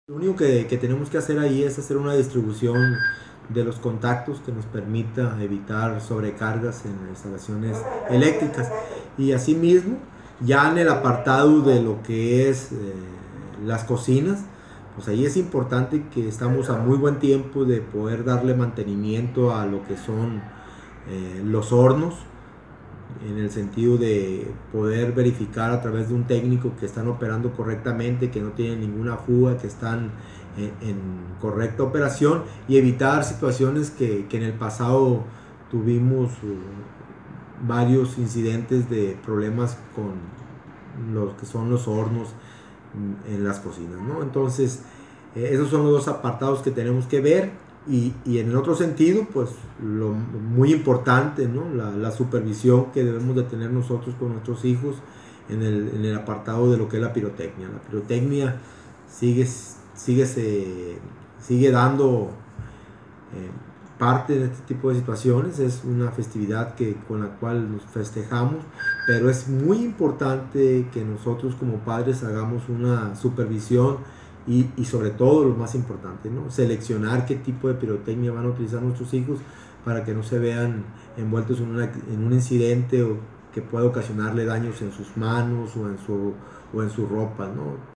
Lo único que tenemos que hacer ahí es hacer una distribución de los contactos que nos permita evitar sobrecargas en las instalaciones eléctricas. Y asimismo, ya en el apartado de lo que es las cocinas, pues ahí es importante que estamos a muy buen tiempo de poder darle mantenimiento a lo que son los hornos, en el sentido de poder verificar a través de un técnico que están operando correctamente, que no tienen ninguna fuga, que están en correcta operación, y evitar situaciones que en el pasado tuvimos varios incidentes de problemas con lo que son los hornos en las cocinas, ¿no? Entonces, esos son los dos apartados que tenemos que ver. Y en el otro sentido, pues lo muy importante, ¿no? La supervisión que debemos de tener nosotros con nuestros hijos en el apartado de lo que es la pirotecnia. La pirotecnia sigue dando parte de este tipo de situaciones. Es una festividad con la cual nos festejamos, pero es muy importante que nosotros como padres hagamos una supervisión y sobre todo lo más importante, ¿no? Seleccionar qué tipo de pirotecnia van a utilizar nuestros hijos para que no se vean envueltos en un incidente o que pueda ocasionarle daños en sus manos o en su ropa, ¿no?